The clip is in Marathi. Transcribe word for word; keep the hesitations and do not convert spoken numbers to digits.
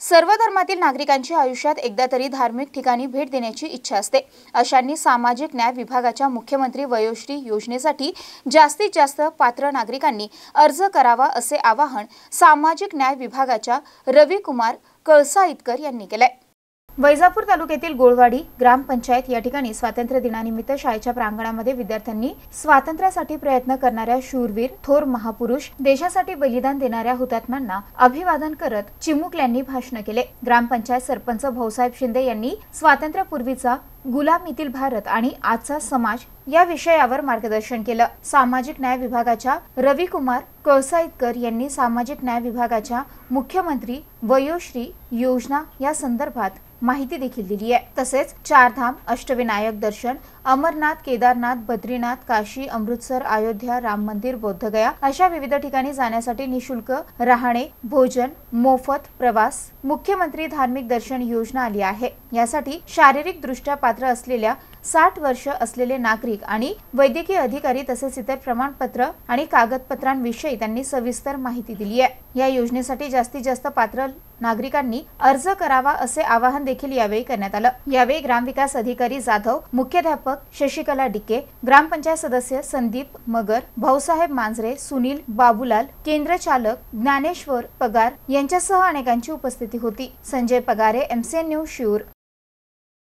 सर्व धर्मातील नागरिकांची आयुष्यात एकदा तरी धार्मिक ठिकाणी भेट देण्याची इच्छा असते। अशांनी सामाजिक न्याय विभागाच्या मुख्यमंत्री वयोश्री योजनेसाठी जास्तीत जास्त पात्र नागरिकांनी अर्ज करावा असे आवाहन सामाजिक न्याय विभागाच्या रविकुमार कळसाईतकर यांनी केले। वैजापूर तालुक्यातील गोळवाडी ग्रामपंचायत या ठिकाणी स्वातंत्र्य दिनानिमित्त शाळेच्या प्रांगणामध्ये विद्यार्थ्यांनी स्वातंत्र्यासाठी प्रयत्न करणाऱ्या शूरवीर थोर महापुरुष देशासाठी बलिदान देणाऱ्या हुतात्म्यांना अभिवादन करत चिमुकल्यांनी भाषण केले। ग्रामपंचायत सरपंच भाऊसाहेब शिंदे यांनी स्वातंत्र्यपूर्वीचा गुलामीतील भारत आणि आजचा समाज या विषयावर मार्गदर्शन केलं। सामाजिक न्याय विभागाच्या रविकुमार कळसाईतकर यांनी सामाजिक न्याय विभागाच्या मुख्यमंत्री वयोश्री योजना या संदर्भात माहिती देखील दिली आहे। तसेच चारधाम, अष्टविनायक दर्शन, अमरनाथ, केदारनाथ, बद्रीनाथ, काशी, अमृतसर, अयोध्या, राम मंदिर, बोधगया अशा विविध ठिकाणी जाण्यासाठी निशुल्क राहणे, भोजन, मोफत प्रवास, मुख्यमंत्री धार्मिक दर्शन योजना आली आहे। यासाठी शारीरिक दृष्ट्या पात्र असलेल्या साठ वर्ष असलेले नागरिक आणि वैद्यकीय अधिकारी तसेच इतर प्रमाणपत्र आणि कागदपत्रांविषयी त्यांनी सविस्तर माहिती दिली आहे। या योजनेसाठी जास्तीत जास्त पात्र नागरिकांनी अर्ज करावा असे आवाहन देखील यावेळी करण्यात आलं। यावेळी ग्रामविकास अधिकारी जाधव, मुख्याध्यापक शशिकला डिके, ग्रामपंचायत सदस्य संदीप मगर, भाऊसाहेब मांजरे, सुनील बाबूलाल, केंद्र चालक ज्ञानेश्वर पगार यांच्यासह अनेकांची उपस्थिती होती। Sanjay Pagare, MCN news, Shiur.